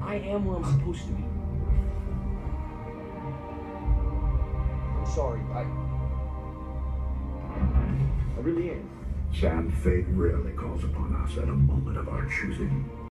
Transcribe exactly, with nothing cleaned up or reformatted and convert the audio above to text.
I am where I'm supposed to be. I'm sorry. I... I really am. Sam, fate rarely calls upon us at a moment of our choosing.